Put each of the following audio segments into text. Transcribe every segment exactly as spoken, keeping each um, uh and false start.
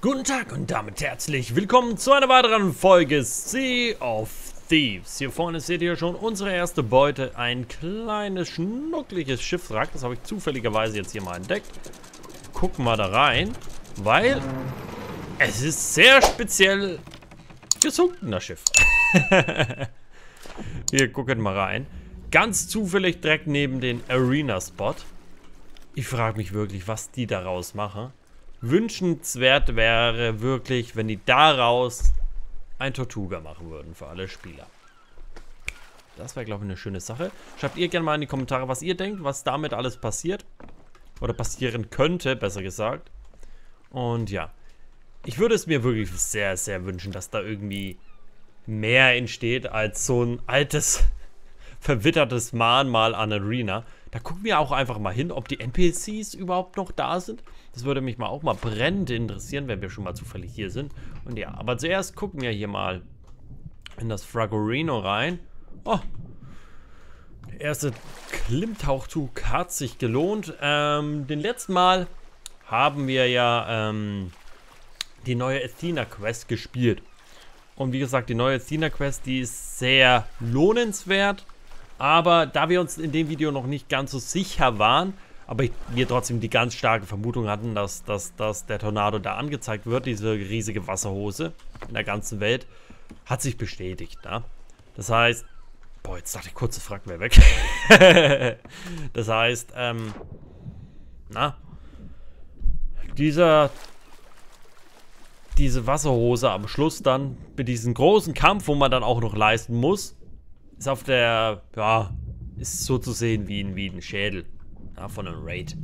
Guten Tag und damit herzlich willkommen zu einer weiteren Folge Sea of Thieves. Hier vorne seht ihr schon unsere erste Beute, ein kleines, schnuckliges Schiffswrack. Das habe ich zufälligerweise jetzt hier mal entdeckt. Gucken wir da rein, weil es ist sehr speziell gesunken, das Schiff. Wir gucken mal rein. Ganz zufällig direkt neben den Arena-Spot. Ich frage mich wirklich, was die daraus machen. Wünschenswert wäre wirklich, wenn die daraus ein Tortuga machen würden für alle Spieler. Das wäre, glaube ich, eine schöne Sache. Schreibt ihr gerne mal in die Kommentare, was ihr denkt, was damit alles passiert. Oder passieren könnte, besser gesagt. Und ja, ich würde es mir wirklich sehr, sehr wünschen, dass da irgendwie mehr entsteht als so ein altes, verwittertes Mahnmal an Arena. Da gucken wir auch einfach mal hin, ob die N P Cs überhaupt noch da sind. Das würde mich mal auch mal brennend interessieren, wenn wir schon mal zufällig hier sind. Und ja, aber zuerst gucken wir hier mal in das Fragorino rein. Oh, der erste Klimmtauchzug hat sich gelohnt. Ähm, den letzten Mal haben wir ja ähm, die neue Athena Quest gespielt. Und wie gesagt, die neue Athena Quest, die ist sehr lohnenswert. Aber da wir uns in dem Video noch nicht ganz so sicher waren, aber wir trotzdem die ganz starke Vermutung hatten, dass, dass, dass der Tornado da angezeigt wird, diese riesige Wasserhose in der ganzen Welt, hat sich bestätigt. Na? Das heißt, boah, jetzt dachte ich kurz, das Frack wäre weg. Das heißt, ähm, na, dieser, diese Wasserhose am Schluss dann, mit diesem großen Kampf, wo man dann auch noch leisten muss, ist auf der, ja, ist so zu sehen wie ein, wie ein Schädel, ja, von einem Raid.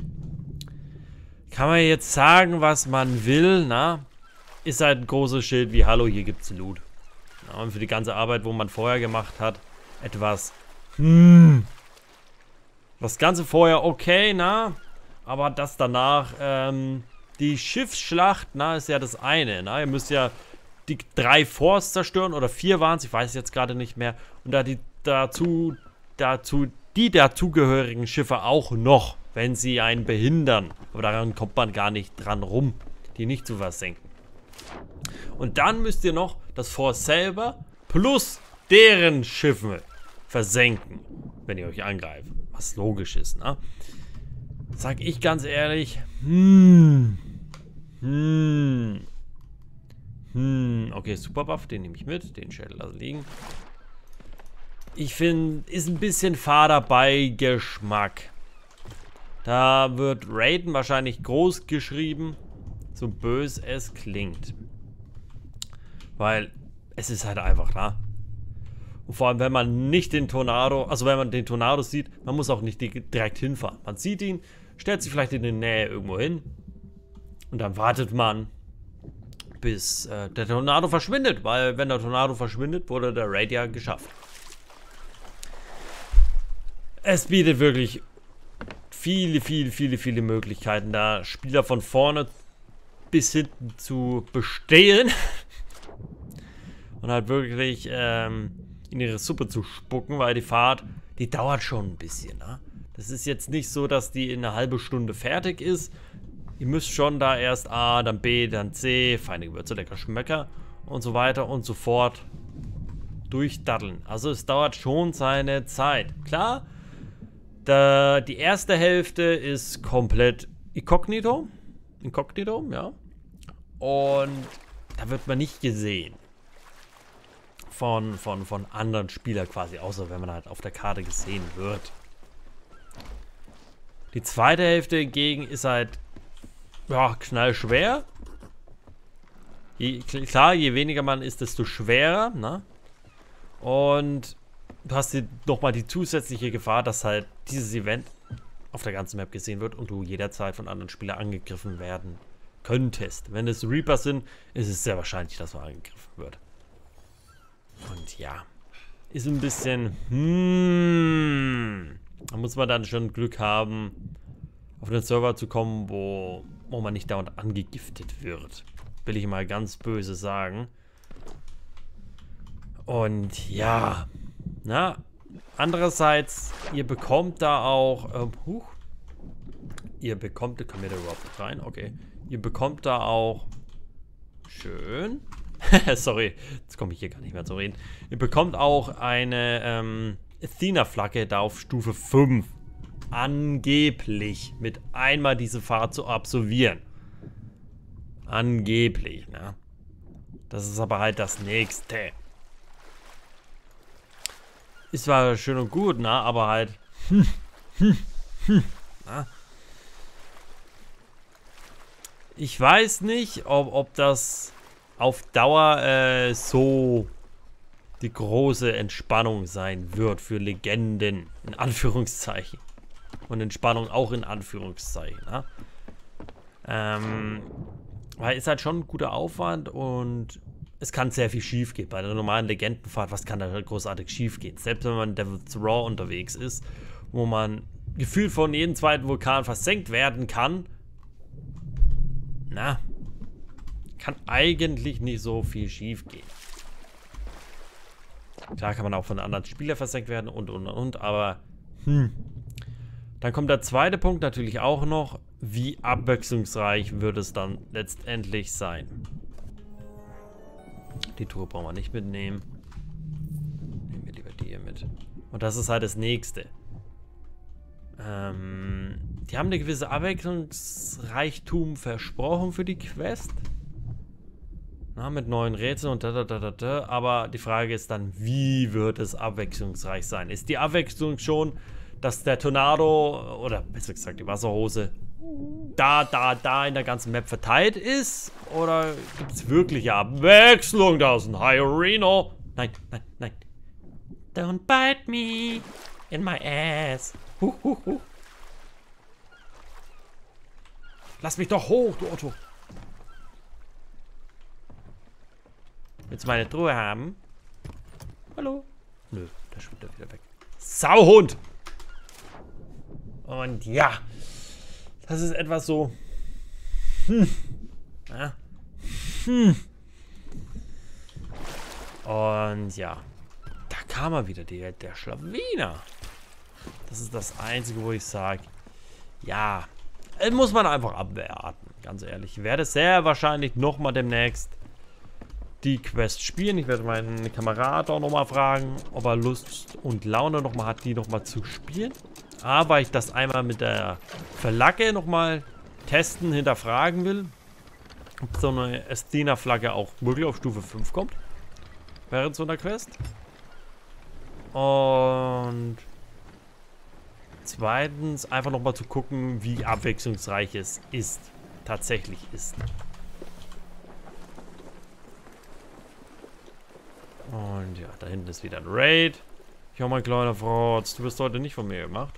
Kann man jetzt sagen, was man will, na? Ist halt ein großes Schild wie, hallo, hier gibt's Loot. Ja, und für die ganze Arbeit, wo man vorher gemacht hat, etwas, hm. Das Ganze vorher okay, na? Aber das danach, ähm, die Schiffsschlacht, na, ist ja das eine, na? Ihr müsst ja die drei Forts zerstören, oder vier waren es, ich weiß jetzt gerade nicht mehr. Und da die dazu, dazu, die dazugehörigen Schiffe auch noch, wenn sie einen behindern. Aber daran kommt man gar nicht dran rum, die nicht zu versenken. Und dann müsst ihr noch das Fort selber plus deren Schiffe versenken, wenn ihr euch angreift. Was logisch ist, ne? Sag ich ganz ehrlich, hm, hm, Hm, okay, Superbuff, den nehme ich mit. Den Schädel lassen liegen. Ich finde, ist ein bisschen fader Beigeschmack. Da wird Raiden wahrscheinlich groß geschrieben. So böse es klingt. Weil es ist halt einfach da. Und vor allem, wenn man nicht den Tornado, also wenn man den Tornado sieht, man muss auch nicht direkt hinfahren. Man sieht ihn, stellt sich vielleicht in der Nähe irgendwo hin. Und dann wartet man, bis äh, der Tornado verschwindet, weil wenn der Tornado verschwindet, wurde der Raid ja geschafft. Es bietet wirklich viele, viele, viele, viele Möglichkeiten, da Spieler von vorne bis hinten zu bestehlen und halt wirklich ähm, in ihre Suppe zu spucken, weil die Fahrt, die dauert schon ein bisschen. Ne? Das ist jetzt nicht so, dass die in einer halben Stunde fertig ist. Ihr müsst schon da erst A, dann B, dann C, feine Gewürze, lecker Schmecker und so weiter und so fort durchdaddeln. Also es dauert schon seine Zeit. Klar, da, die erste Hälfte ist komplett inkognito. Inkognito, ja. Und da wird man nicht gesehen. Von, von, von anderen Spielern quasi, außer wenn man halt auf der Karte gesehen wird. Die zweite Hälfte hingegen ist halt, ja, knallschwer. Je, klar, je weniger man ist, desto schwerer, ne? Und du hast nochmal die zusätzliche Gefahr, dass halt dieses Event auf der ganzen Map gesehen wird und du jederzeit von anderen Spielern angegriffen werden könntest. Wenn es Reapers sind, ist es sehr wahrscheinlich, dass man angegriffen wird. Und ja, ist ein bisschen, hmm, da muss man dann schon Glück haben, auf den Server zu kommen, wo, wo man nicht dauernd angegiftet wird. Will ich mal ganz böse sagen. Und ja, na, andererseits, ihr bekommt da auch, ähm, huch, ihr bekommt, kommt ihr da überhaupt rein? Okay. Ihr bekommt da auch schön. Sorry, jetzt komme ich hier gar nicht mehr zu reden. Ihr bekommt auch eine ähm, Athena-Flagge da auf Stufe fünf. Angeblich mit einmal diese Fahrt zu absolvieren. Angeblich, ne? Das ist aber halt das Nächste. Ist zwar schön und gut, ne? Aber halt... Hm, hm, hm, na? Ich weiß nicht, ob, ob das auf Dauer äh, so die große Entspannung sein wird für Legenden, in Anführungszeichen. Und Entspannung auch in Anführungszeichen. Ne? Ähm, weil es halt schon ein guter Aufwand und es kann sehr viel schief gehen. Bei der normalen Legendenfahrt, was kann da großartig schief gehen? Selbst wenn man Devil's Roar unterwegs ist, wo man gefühlt von jedem zweiten Vulkan versenkt werden kann, na, kann eigentlich nicht so viel schief gehen. Klar kann man auch von anderen Spielern versenkt werden und und und, aber hm. Dann kommt der zweite Punkt natürlich auch noch, wie abwechslungsreich wird es dann letztendlich sein. Die Tour brauchen wir nicht mitnehmen. Nehmen wir lieber die hier mit. Und das ist halt das Nächste. Ähm, die haben eine gewisse Abwechslungsreichtum versprochen für die Quest. Na, mit neuen Rätseln und da, da, da, da, da. Aber die Frage ist dann, wie wird es abwechslungsreich sein? Ist die Abwechslung schon, dass der Tornado, oder besser gesagt die Wasserhose, da, da, da in der ganzen Map verteilt ist? Oder gibt es wirkliche Abwechslung? Da ist ein Hyorino. Nein, nein, nein. Don't bite me in my ass. Huh, huh, huh. Lass mich doch hoch, du Otto. Willst du meine Truhe haben? Hallo? Nö, der schwimmt wieder weg. Sauhund! Und ja, das ist etwas so. Hm. Ja. Hm. Und ja, da kam er wieder, der, der Schlawiner. Das ist das Einzige, wo ich sage, ja, muss man einfach abwarten, ganz ehrlich. Ich werde sehr wahrscheinlich nochmal demnächst die Quest spielen. Ich werde meinen Kamerad auch nochmal fragen, ob er Lust und Laune nochmal hat, die nochmal zu spielen. Aber ich das einmal mit der Flagge nochmal testen, hinterfragen will, ob so eine Athena-Flagge auch wirklich auf Stufe fünf kommt. Während so einer Quest. Und zweitens einfach nochmal zu gucken, wie abwechslungsreich es ist. Tatsächlich ist. Und ja, da hinten ist wieder ein Raid. Ja, mein kleiner Frotz, du wirst heute nicht von mir gemacht.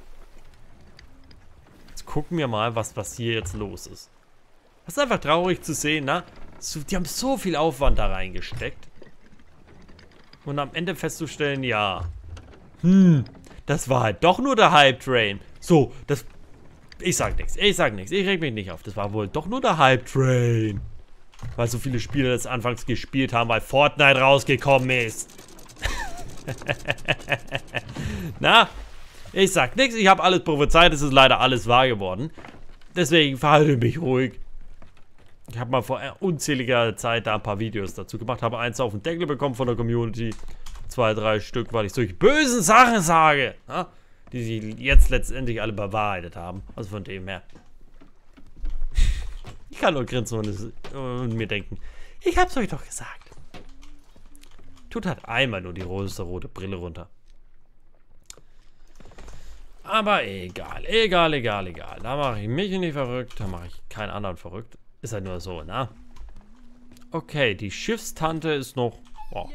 Jetzt gucken wir mal, was, was hier jetzt los ist. Das ist einfach traurig zu sehen, ne? So, die haben so viel Aufwand da reingesteckt. Und am Ende festzustellen, ja. Hm, das war halt doch nur der Hype-Train. So, das... Ich sag nichts, ich sag nichts, ich reg mich nicht auf. Das war wohl doch nur der Hype-Train. Weil so viele Spieler das anfangs gespielt haben, weil Fortnite rausgekommen ist. Na, ich sag nichts, ich habe alles prophezeit, es ist leider alles wahr geworden. Deswegen verhalte ich mich ruhig. Ich habe mal vor unzähliger Zeit da ein paar Videos dazu gemacht, habe eins auf den Deckel bekommen von der Community. Zwei, drei Stück, weil ich solche bösen Sachen sage, na, die sich jetzt letztendlich alle bewahrheitet haben. Also von dem her. Ich kann nur grinsen und, und mir denken, ich hab's euch doch gesagt. Tut halt einmal nur die rosa-rote Brille runter. Aber egal, egal, egal, egal. Da mache ich mich nicht verrückt, da mache ich keinen anderen verrückt. Ist halt nur so, ne? Okay, die Schiffstante ist noch oh,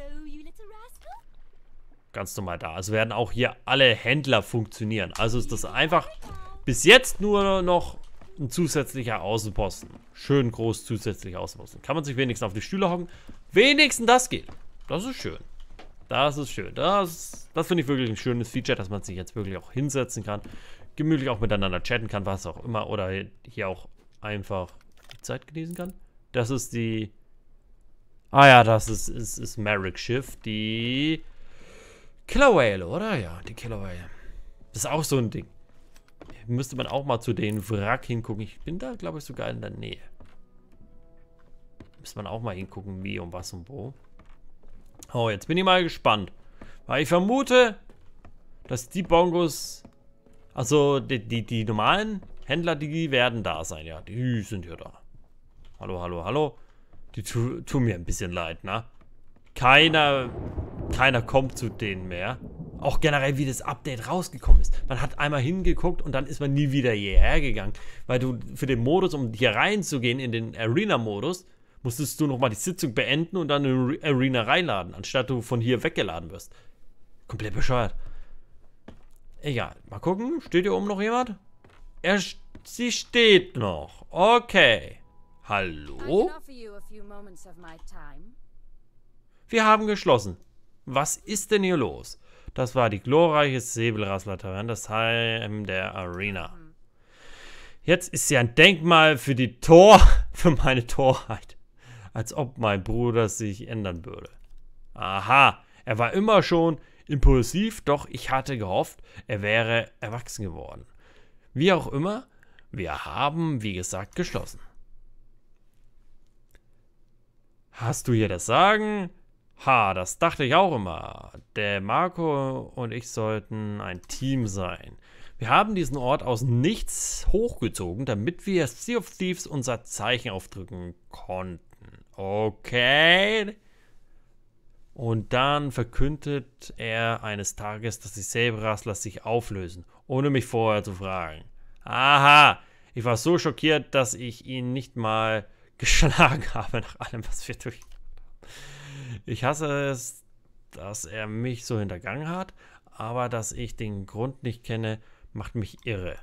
ganz normal da. Also werden auch hier alle Händler funktionieren. Also ist das einfach bis jetzt nur noch ein zusätzlicher Außenposten. Schön groß zusätzlicher Außenposten. Kann man sich wenigstens auf die Stühle hocken. Wenigstens das geht. Das ist schön. Das ist schön. Das, das finde ich wirklich ein schönes Feature, dass man sich jetzt wirklich auch hinsetzen kann. Gemütlich auch miteinander chatten kann, was auch immer. Oder hier auch einfach die Zeit genießen kann. Das ist die... Ah ja, das ist, ist, ist Merrick Schiff. Die Killer Whale, oder? Ja, die Killer Whale. Das ist auch so ein Ding. Müsste man auch mal zu den Wrack hingucken. Ich bin da, glaube ich, sogar in der Nähe. Muss man auch mal hingucken, wie und was und wo. Oh, jetzt bin ich mal gespannt. Weil ich vermute, dass die Bongos, also die, die, die normalen Händler, die werden da sein. Ja, die sind ja da. Hallo, hallo, hallo. Die tu, tun mir ein bisschen leid, ne? Keiner, keiner kommt zu denen mehr. Auch generell, wie das Update rausgekommen ist. Man hat einmal hingeguckt und dann ist man nie wieder hierher gegangen. Weil du für den Modus, um hier reinzugehen in den Arena-Modus, musstest du nochmal die Sitzung beenden und dann in die Arena reinladen, anstatt du von hier weggeladen wirst. Komplett bescheuert. Egal, mal gucken. Steht hier oben noch jemand? Er, sie steht noch. Okay. Hallo? Wir haben geschlossen. Was ist denn hier los? Das war die glorreiche Säbelrasseltaverne, das Heim der Arena. Jetzt ist sie ein Denkmal für die Tor, für meine Torheit. Als ob mein Bruder sich ändern würde. Aha, er war immer schon impulsiv, doch ich hatte gehofft, er wäre erwachsen geworden. Wie auch immer, wir haben, wie gesagt, geschlossen. Hast du hier das Sagen? Ha, das dachte ich auch immer. Der Marco und ich sollten ein Team sein. Wir haben diesen Ort aus nichts hochgezogen, damit wir Sea of Thieves unser Zeichen aufdrücken konnten. Okay. Und dann verkündet er eines Tages, dass die Säbelrasseler sich auflösen, ohne mich vorher zu fragen. Aha, ich war so schockiert, dass ich ihn nicht mal geschlagen habe nach allem, was wir durch. Ich hasse es, dass er mich so hintergangen hat, aber dass ich den Grund nicht kenne, macht mich irre.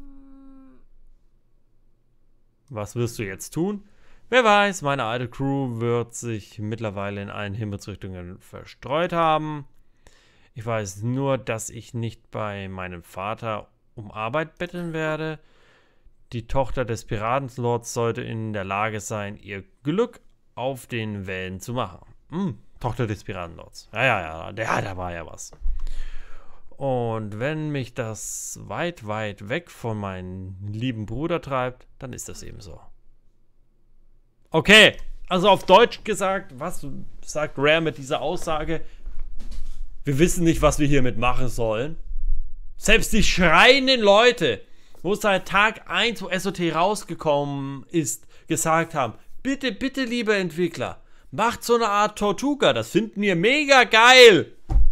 Was wirst du jetzt tun? Wer weiß, meine alte Crew wird sich mittlerweile in allen Himmelsrichtungen verstreut haben. Ich weiß nur, dass ich nicht bei meinem Vater um Arbeit betteln werde. Die Tochter des Piratenlords sollte in der Lage sein, ihr Glück auf den Wellen zu machen. Hm, Tochter des Piratenlords. Ja, ja, ja, der, da war ja was. Und wenn mich das weit, weit weg von meinem lieben Bruder treibt, dann ist das eben so. Okay, also auf Deutsch gesagt, was sagt Rare mit dieser Aussage? Wir wissen nicht, was wir hiermit machen sollen. Selbst die schreienden Leute, wo seit Tag eins, wo S O T rausgekommen ist, gesagt haben, bitte, bitte, liebe Entwickler, macht so eine Art Tortuga, das finden wir mega geil.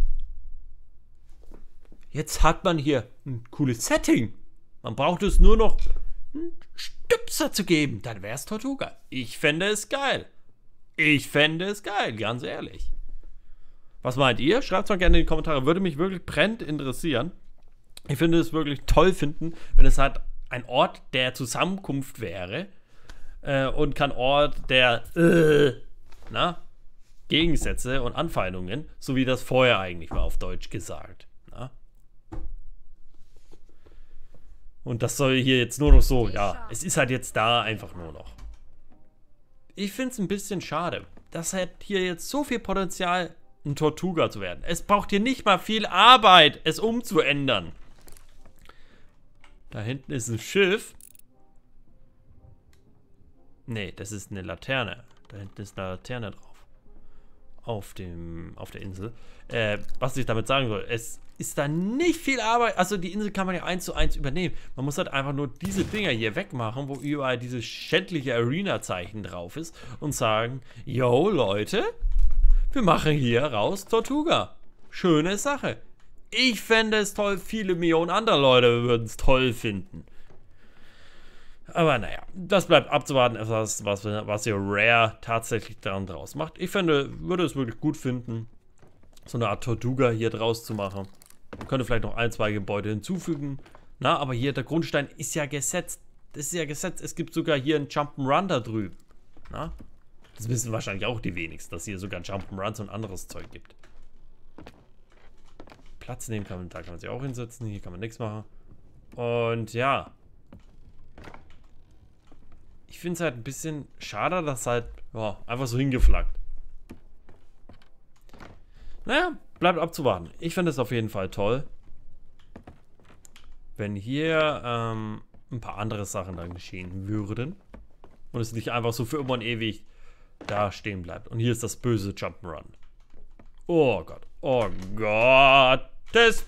Jetzt hat man hier ein cooles Setting. Man braucht es nur noch einen Stüpser zu geben, dann wäre es Tortuga. Ich fände es geil. Ich fände es geil, ganz ehrlich. Was meint ihr? Schreibt es mal gerne in die Kommentare. Würde mich wirklich brennend interessieren. Ich finde es wirklich toll finden, wenn es halt ein Ort der Zusammenkunft wäre äh, und kein Ort der äh, na, Gegensätze und Anfeindungen, so wie das vorher eigentlich war, auf Deutsch gesagt. Na? Und das soll hier jetzt nur noch so, ja, es ist halt jetzt da einfach nur noch. Ich finde es ein bisschen schade. Das hat hier jetzt so viel Potenzial, ein Tortuga zu werden. Es braucht hier nicht mal viel Arbeit, es umzuändern. Da hinten ist ein Schiff. Nee, das ist eine Laterne. Da hinten ist eine Laterne drauf. Auf dem, auf der Insel. Äh, was ich damit sagen soll, es ist da nicht viel Arbeit. Also die Insel kann man ja eins zu eins übernehmen. Man muss halt einfach nur diese Dinger hier wegmachen, wo überall dieses schändliche Arena-Zeichen drauf ist und sagen, yo Leute, wir machen hier raus Tortuga. Schöne Sache. Ich fände es toll, viele Millionen andere Leute würden es toll finden. Aber naja, das bleibt abzuwarten, was, was, was hier Rare tatsächlich daran draus macht. Ich finde, würde es wirklich gut finden, so eine Art Tortuga hier draus zu machen. Man könnte vielleicht noch ein, zwei Gebäude hinzufügen. Na, aber hier der Grundstein ist ja gesetzt. Das ist ja gesetzt. Es gibt sogar hier einen Jump'n'Run da drüben. Na? Das wissen wahrscheinlich auch die wenigsten, dass hier sogar Jump'n'Runs und anderes Zeug gibt. Platz nehmen kann man, da kann man sich auch hinsetzen. Hier kann man nichts machen. Und ja. Ich finde es halt ein bisschen schade, dass halt ja, einfach so hingeflaggt. Naja, bleibt abzuwarten. Ich finde es auf jeden Fall toll, wenn hier ähm, ein paar andere Sachen dann geschehen würden. Und es nicht einfach so für immer und ewig da stehen bleibt. Und hier ist das böse Jump'n'Run. Oh Gott. Oh Gott. Das...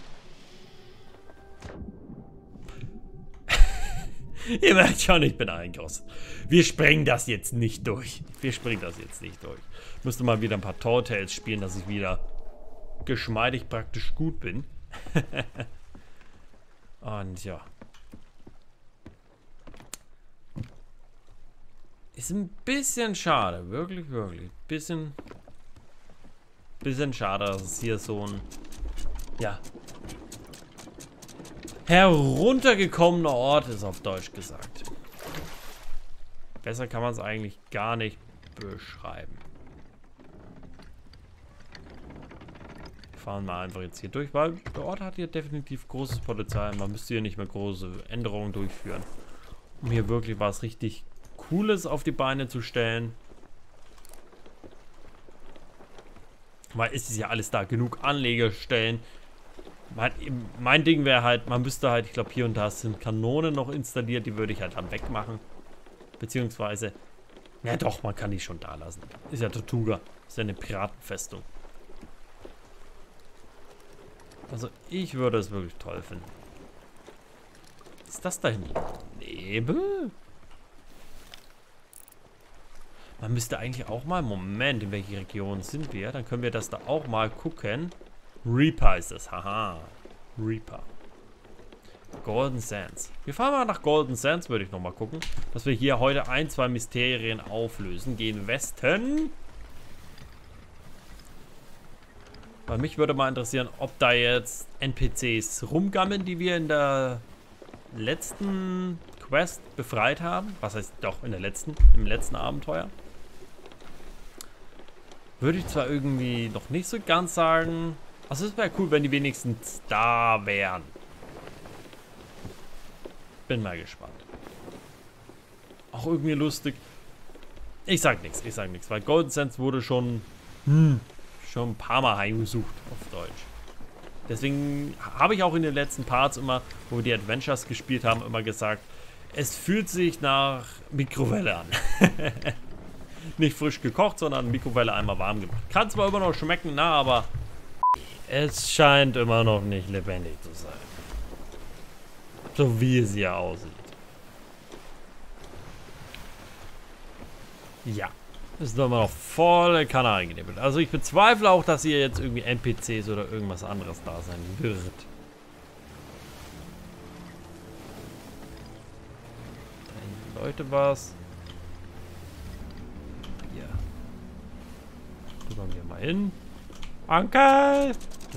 Ihr merkt schon, ich bin eingerostet. Wir sprengen das jetzt nicht durch. Wir springen das jetzt nicht durch. Ich müsste mal wieder ein paar Tall-Tales spielen, dass ich wieder geschmeidig praktisch gut bin. Und ja. Ist ein bisschen schade. Wirklich, wirklich. Bisschen... Bisschen schade, dass es hier so ein... Ja... heruntergekommener Ort ist, auf Deutsch gesagt. Besser kann man es eigentlich gar nicht beschreiben. Wir fahren mal einfach jetzt hier durch, weil der Ort hat hier definitiv großes Potenzial. Man müsste hier nicht mehr große Änderungen durchführen, um hier wirklich was richtig Cooles auf die Beine zu stellen. Weil es ist ja alles da, genug Anlegestellen. Mein, mein Ding wäre halt, man müsste halt, ich glaube hier und da sind Kanonen noch installiert, die würde ich halt dann wegmachen. Beziehungsweise, ja doch, man kann die schon da lassen. Ist ja Tortuga, ist ja eine Piratenfestung. Also ich würde es wirklich toll finden. Was ist das da hinten? Nebel? Man müsste eigentlich auch mal, Moment, in welche Region sind wir? Dann können wir das da auch mal gucken. Reaper ist es, haha. Reaper. Golden Sands. Wir fahren mal nach Golden Sands, würde ich nochmal gucken. Dass wir hier heute ein, zwei Mysterien auflösen. Gehen Westen. Weil mich würde mal interessieren, ob da jetzt N P Cs rumgammeln, die wir in der letzten Quest befreit haben. Was heißt doch, in der letzten, im letzten Abenteuer. Würde ich zwar irgendwie noch nicht so ganz sagen. Also es wäre cool, wenn die wenigstens da wären. Bin mal gespannt. Auch irgendwie lustig. Ich sag nichts, ich sag nichts, weil Golden Sands wurde schon, hm, schon ein paar Mal heimgesucht auf Deutsch. Deswegen habe ich auch in den letzten Parts immer, wo wir die Adventures gespielt haben, immer gesagt, es fühlt sich nach Mikrowelle an. Nicht frisch gekocht, sondern Mikrowelle einmal warm gemacht. Kann zwar immer noch schmecken, na, aber es scheint immer noch nicht lebendig zu sein. So wie es hier aussieht. Ja. Ist doch immer noch volle Kanne eingenebelt. Also ich bezweifle auch, dass hier jetzt irgendwie N P Cs oder irgendwas anderes da sein wird. Da hinten Leute was. Hier. Gucken wir mal hin. Onkel!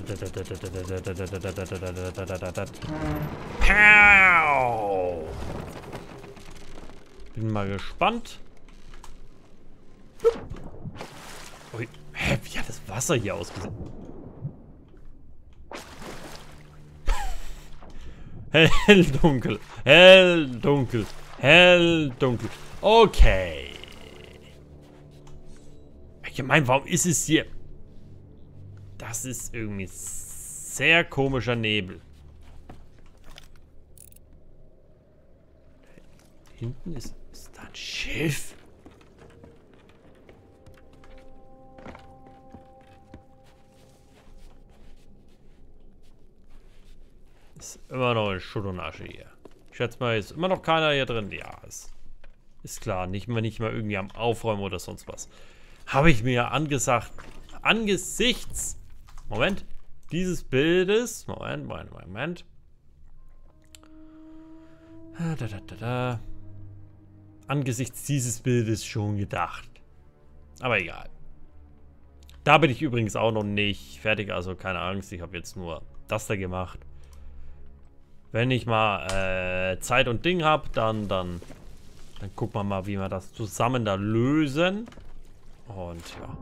Pow! Bin mal gespannt. Ui. Hä, wie hat das Wasser hier ausgesehen? Hell, dunkel. Hell, dunkel. Hell, dunkel. Okay. Ich meine, warum ist es hier? Das ist irgendwie sehr komischer Nebel. Hinten ist, ist da ein Schiff. Ist immer noch in Schutt und Asche hier. Ich schätze mal, ist immer noch keiner hier drin. Ja, ist, ist klar. Nicht mal, nicht mal irgendwie am Aufräumen oder sonst was. Habe ich mir angesagt. Angesichts... Moment. Dieses Bildes... Moment, Moment, Moment. Da, da, da, da. Angesichts dieses Bildes schon gedacht. Aber egal. Da bin ich übrigens auch noch nicht fertig. Also keine Angst. Ich habe jetzt nur das da gemacht. Wenn ich mal äh, Zeit und Ding habe, dann, dann, dann gucken wir mal, wie wir das zusammen da lösen. Und ja.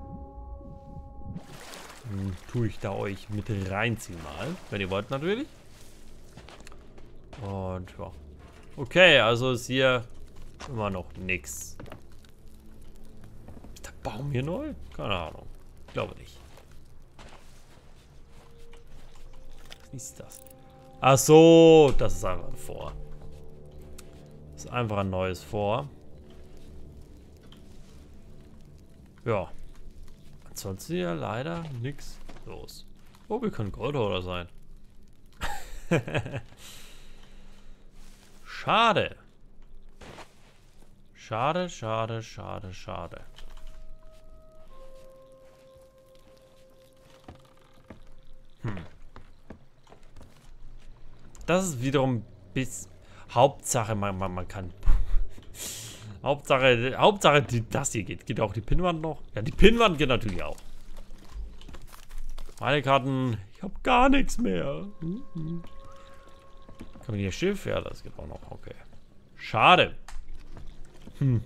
Dann tue ich da euch mit reinziehen mal. Wenn ihr wollt natürlich. Und ja. Okay, also ist hier immer noch nix. Ist der Baum hier neu? Keine Ahnung. Ich glaube nicht. Was ist das? Ach so, das ist einfach ein Vor. Das ist einfach ein neues Vor. Ja. Ansonsten hier leider nichts los. Oh, wir können Goldholder sein. Schade. Schade, schade, schade, schade. Hm. Das ist wiederum bis Hauptsache, man, man, man kann. Hauptsache, Hauptsache, die, das hier geht. Geht auch die Pinnwand noch? Ja, die Pinnwand geht natürlich auch. Meine Karten, ich habe gar nichts mehr. Mhm. Kann man hier Schiff? Ja, das geht auch noch. Okay. Schade. Hm.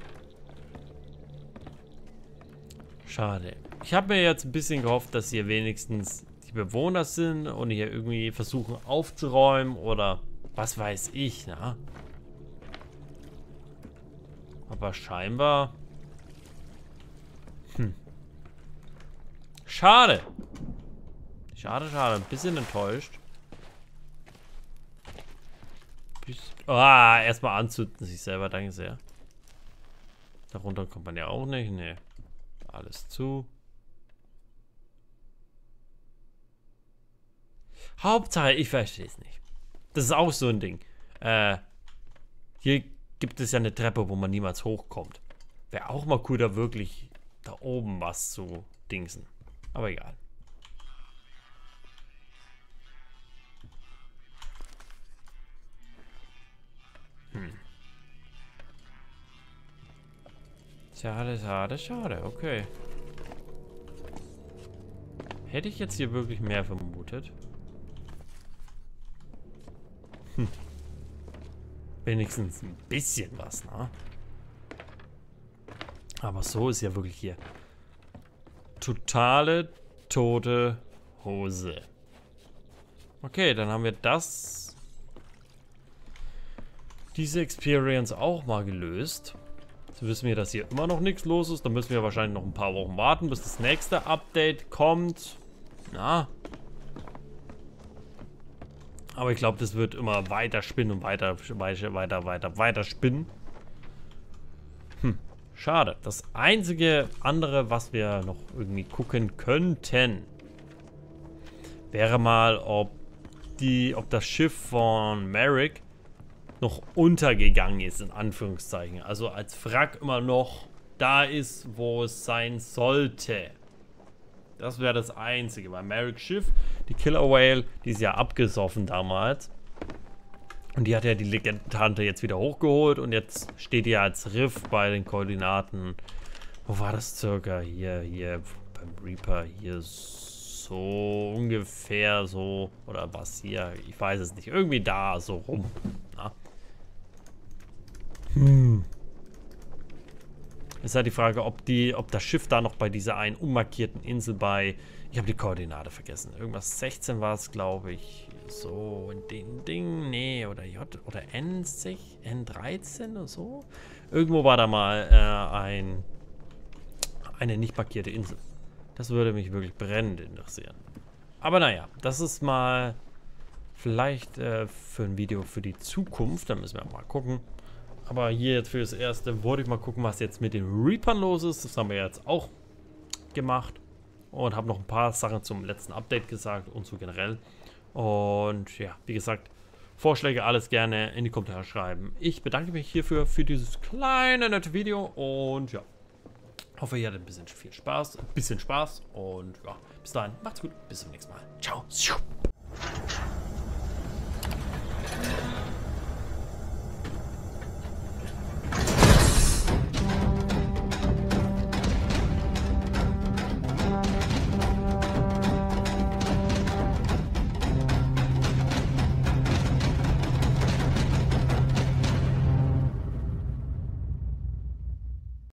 Schade. Ich habe mir jetzt ein bisschen gehofft, dass hier wenigstens die Bewohner sind und hier irgendwie versuchen aufzuräumen oder was weiß ich, na? Aber scheinbar... Hm. Schade. Schade, schade. Ein bisschen enttäuscht. Ah, erstmal anzünden sich selber, danke sehr. Darunter kommt man ja auch nicht, ne. Alles zu. Hauptsache, ich verstehe es nicht. Das ist auch so ein Ding. Äh, hier gibt es ja eine Treppe, wo man niemals hochkommt. Wäre auch mal cool, da wirklich da oben was zu dingsen. Aber egal. Hm. Schade, schade, schade. Okay. Hätte ich jetzt hier wirklich mehr vermutet? Hm. Wenigstens ein bisschen was, ne? Aber so ist ja wirklich hier totale tote Hose. Okay, dann haben wir das... diese Experience auch mal gelöst. Jetzt wissen wir, dass hier immer noch nichts los ist. Dann müssen wir wahrscheinlich noch ein paar Wochen warten, bis das nächste Update kommt. Na. Aber ich glaube, das wird immer weiter spinnen und weiter, weiter, weiter, weiter, weiter spinnen. Hm, schade. Das einzige andere, was wir noch irgendwie gucken könnten, wäre mal, ob die, ob das Schiff von Merrick noch untergegangen ist, in Anführungszeichen. Also als Wrack immer noch da ist, wo es sein sollte. Das wäre das Einzige. Bei Merricks Schiff, die Killer Whale, die ist ja abgesoffen damals. Und die hat ja die Legendentante jetzt wieder hochgeholt. Und jetzt steht die ja als Riff bei den Koordinaten. Wo war das circa? Hier, hier, beim Reaper, hier so ungefähr so. Oder was hier? Ich weiß es nicht. Irgendwie da, so rum. Na? Hm. Ist halt die Frage, ob die, ob das Schiff da noch bei dieser einen unmarkierten Insel bei, ich habe die Koordinate vergessen, irgendwas sechzehn war es, glaube ich, so in dem Ding, nee, oder J, oder N sechzehn, N dreizehn oder so. Irgendwo war da mal äh, ein, eine nicht markierte Insel. Das würde mich wirklich brennend interessieren. Aber naja, das ist mal vielleicht äh, für ein Video für die Zukunft, da müssen wir mal gucken. Aber hier jetzt für das Erste wollte ich mal gucken, was jetzt mit den Reapern los ist. Das haben wir jetzt auch gemacht. Und habe noch ein paar Sachen zum letzten Update gesagt und so generell. Und ja, wie gesagt, Vorschläge alles gerne in die Kommentare schreiben. Ich bedanke mich hierfür für dieses kleine, nette Video. Und ja, hoffe, ihr hattet ein bisschen viel Spaß. Ein bisschen Spaß. Und ja, bis dahin, macht's gut. Bis zum nächsten Mal. Ciao.